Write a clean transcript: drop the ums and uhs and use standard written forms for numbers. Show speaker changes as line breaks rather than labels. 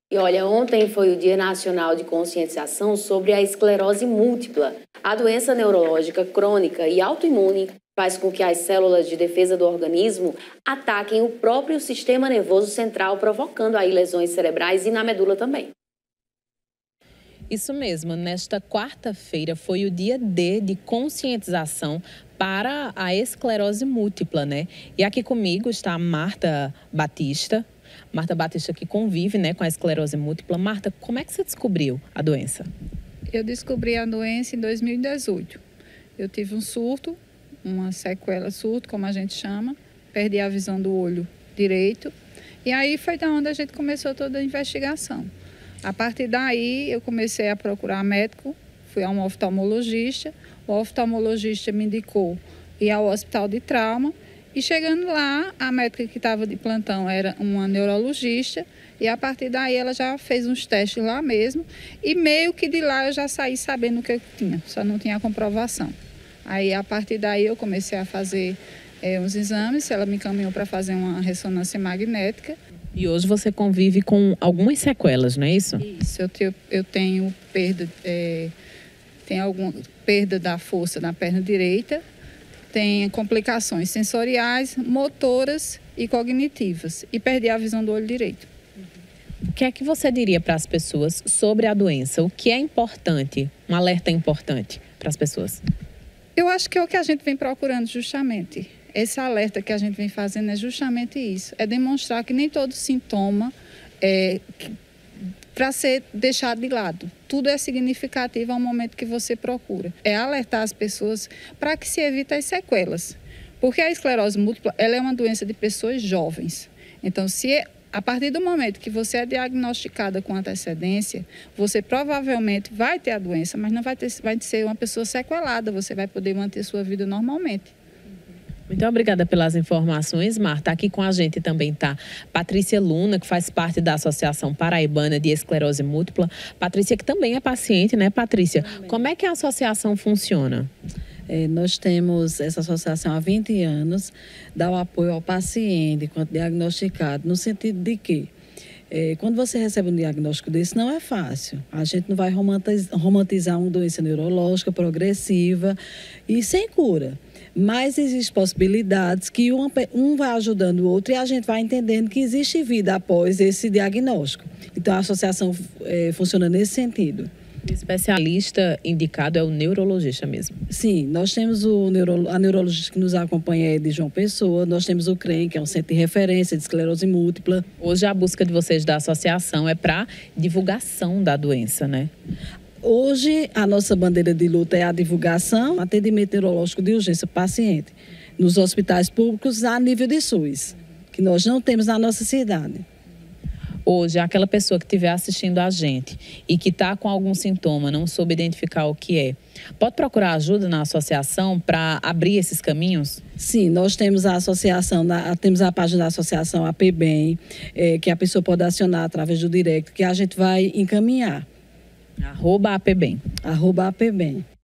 E olha, ontem foi o Dia Nacional de Conscientização sobre a esclerose múltipla. A doença neurológica crônica e autoimune faz com que as células de defesa do organismo ataquem o próprio sistema nervoso central, provocando aí lesões cerebrais e na medula também.
Isso mesmo, nesta quarta-feira foi o dia D de conscientização para a esclerose múltipla, né? E aqui comigo está a Marta Batista. Marta Batista que convive, né, com a esclerose múltipla. Marta, como é que você descobriu a doença?
Eu descobri a doença em 2018. Eu tive um surto, uma sequela, surto, como a gente chama. Perdi a visão do olho direito. E aí foi da onde a gente começou toda a investigação. A partir daí, eu comecei a procurar médico, fui a um oftalmologista. O oftalmologista me indicou ir ao hospital de trauma. E chegando lá, a médica que estava de plantão era uma neurologista. E a partir daí, ela já fez uns testes lá mesmo. E meio que de lá eu já saí sabendo o que eu tinha, só não tinha comprovação. Aí, a partir daí, eu comecei a fazer uns exames. Ela me encaminhou para fazer uma ressonância magnética.
E hoje você convive com algumas sequelas, não é isso?
Isso, eu tenho alguma perda da força na perna direita, tem complicações sensoriais, motoras e cognitivas. E perdi a visão do olho direito.
O que é que você diria para as pessoas sobre a doença? O que é importante, um alerta importante para as pessoas?
Eu acho que é o que a gente vem procurando justamente. Esse alerta que a gente vem fazendo é justamente isso. É demonstrar que nem todo sintoma é para ser deixado de lado. Tudo é significativo ao momento que você procura. É alertar as pessoas para que se evite as sequelas. Porque a esclerose múltipla, ela é uma doença de pessoas jovens. Então, a partir do momento que você é diagnosticada com antecedência, você provavelmente vai ter a doença, mas não vai ser uma pessoa sequelada. Você vai poder manter sua vida normalmente.
Muito obrigada pelas informações, Marta. Aqui com a gente também está Patrícia Luna, que faz parte da Associação Paraibana de Esclerose Múltipla. Patrícia, que também é paciente, né, Patrícia? Como é que a associação funciona?
Nós temos essa associação há 20 anos, dá o apoio ao paciente quando diagnosticado, no sentido de que quando você recebe um diagnóstico desse, não é fácil. A gente não vai romantizar uma doença neurológica progressiva e sem cura. Mas existem possibilidades que um vai ajudando o outro e a gente vai entendendo que existe vida após esse diagnóstico. Então, a associação funciona nesse sentido.
O especialista indicado é o neurologista mesmo?
Sim, nós temos a neurologista que nos acompanha é de João Pessoa, nós temos o CREM, que é um centro de referência de esclerose múltipla.
Hoje a busca de vocês da associação é para divulgação da doença, né?
Hoje, a nossa bandeira de luta é a divulgação, atendimento neurológico de urgência paciente nos hospitais públicos a nível de SUS, que nós não temos na nossa cidade.
Hoje, aquela pessoa que estiver assistindo a gente e que está com algum sintoma, não soube identificar o que é, pode procurar ajuda na associação para abrir esses caminhos?
Sim, nós temos a associação, temos a página da associação APBem, que a pessoa pode acionar através do direct, que a gente vai encaminhar.
@APBem.
@APBem.